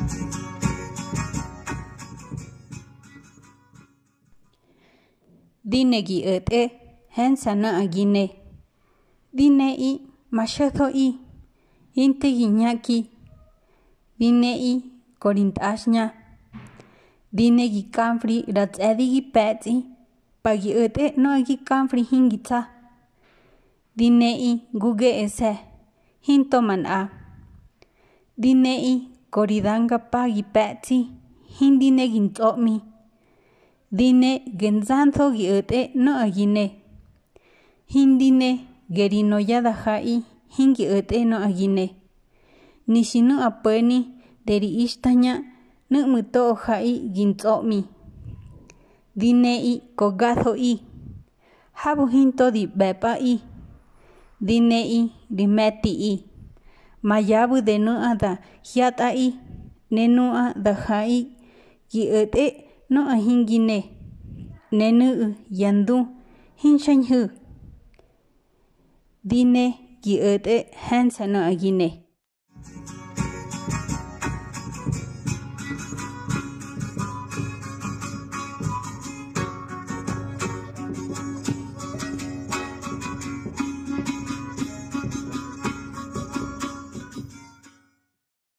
Dine gi ete hen sana agine. Dine I mashatho I inte giñaki. Dine I korintashña. Dine gi kanfri ratsedi gi petsi pagi ete no gi kanfri hingitsa. Dine I guge ese hinto man a. Dine I koridanga pagi petsi hindine gintsomi. Dine genzantho gi ete no agine. Hindine gerino yada hai hingi ete no agine. Nishinu apeni deri ishtaña no muto hai gintsomi. Dine I kogatho I. Habu hinto di bepa I. Dine I di meti I. Mayabu de no ada hiata I. Nenua da hai gi ete no ahingine. Nenu yandu hinshanhu. Dine gi ete hansa no agine.